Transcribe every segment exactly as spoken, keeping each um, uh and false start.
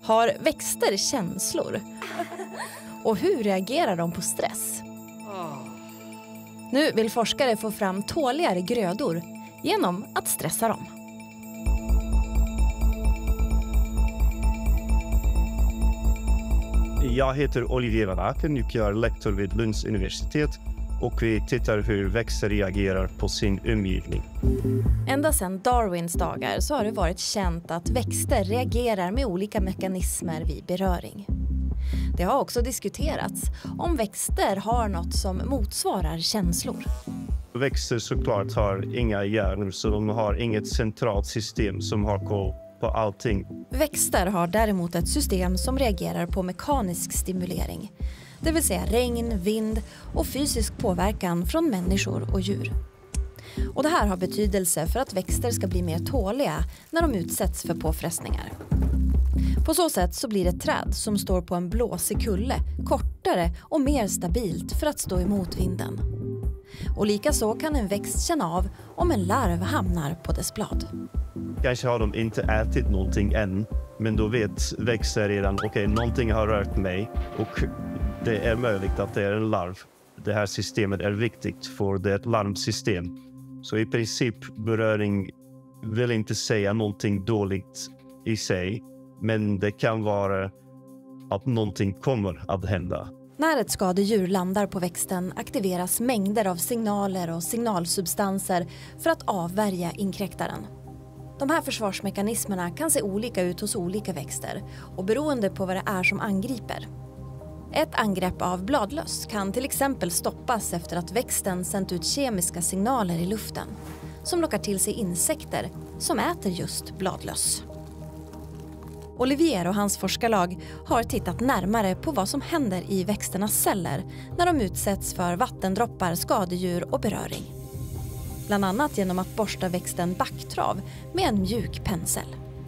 Har växter känslor? Och hur reagerar de på stress? Nu vill forskare få fram tåligare grödor genom att stressa dem. Jag heter Olivier Van Aken och jag är lektor vid Lunds universitet och vi tittar hur växter reagerar på sin omgivning. Ända sedan Darwins dagar så har det varit känt att växter reagerar med olika mekanismer vid beröring. Det har också diskuterats om växter har något som motsvarar känslor. Växter såklart har inga hjärnor, så de har inget centralt system som har koll på allting. Växter har däremot ett system som reagerar på mekanisk stimulering. Det vill säga regn, vind och fysisk påverkan från människor och djur. Och det här har betydelse för att växter ska bli mer tåliga när de utsätts för påfrestningar. På så sätt så blir ett träd som står på en blåsig kulle kortare och mer stabilt för att stå emot vinden. Och likaså kan en växt känna av om en larv hamnar på dess blad. Kanske har de inte ätit någonting än, men då vet växter redan okej, okay, någonting har rört mig och det är möjligt att det är en larv. Det här systemet är viktigt för det är ett larmsystem. Så i princip beröring vill inte säga någonting dåligt i sig, men det kan vara att någonting kommer att hända. När ett skadedjur landar på växten aktiveras mängder av signaler och signalsubstanser för att avvärja inkräktaren. De här försvarsmekanismerna kan se olika ut hos olika växter och beroende på vad det är som angriper. Ett angrepp av bladlöss kan till exempel stoppas efter att växten sänt ut kemiska signaler i luften som lockar till sig insekter som äter just bladlöss. Olivier och hans forskarlag har tittat närmare på vad som händer i växternas celler när de utsätts för vattendroppar, skadedjur och beröring. Bland annat genom att borsta växten backtrav med en mjuk pensel.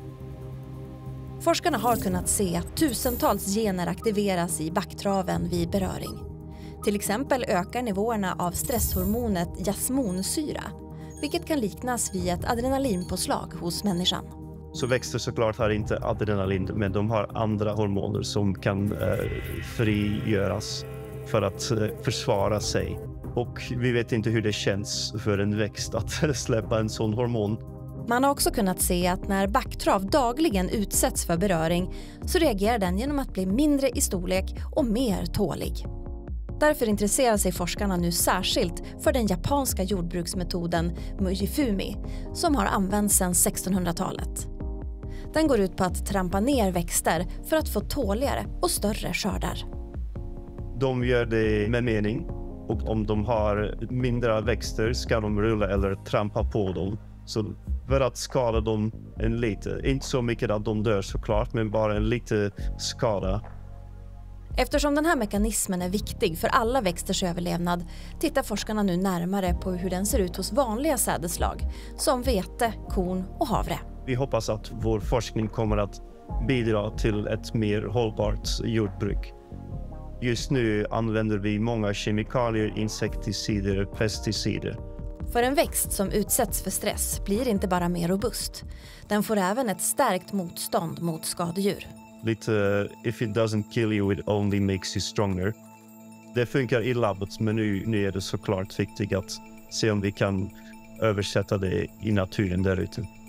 Forskarna har kunnat se att tusentals gener aktiveras i backtraven vid beröring. Till exempel ökar nivåerna av stresshormonet jasmonsyra, vilket kan liknas vid ett adrenalinpåslag hos människan. Så växter såklart har inte adrenalin, men de har andra hormoner som kan eh, frigöras för att eh, försvara sig. Och vi vet inte hur det känns för en växt att släppa en sån hormon. Man har också kunnat se att när backtrav dagligen utsätts för beröring så reagerar den genom att bli mindre i storlek och mer tålig. Därför intresserar sig forskarna nu särskilt för den japanska jordbruksmetoden Mujifumi som har använts sedan sextonhundratalet. Den går ut på att trampa ner växter för att få tåligare och större skördar. De gör det med mening, och om de har mindre växter ska de rulla eller trampa på dem. Så för att skada dem en lite, inte så mycket att de dör såklart, men bara en lite skada. Eftersom den här mekanismen är viktig för alla växters överlevnad tittar forskarna nu närmare på hur den ser ut hos vanliga sädeslag som vete, korn och havre. Vi hoppas att vår forskning kommer att bidra till ett mer hållbart jordbruk. Just nu använder vi många kemikalier, insekticider, pesticider. För en växt som utsätts för stress blir inte bara mer robust. Den får även ett stärkt motstånd mot skadedjur. Lite if it doesn't kill you it only makes you stronger. Det funkar i labbet, men nu, nu är det såklart viktigt att se om vi kan översätta det i naturen där ute.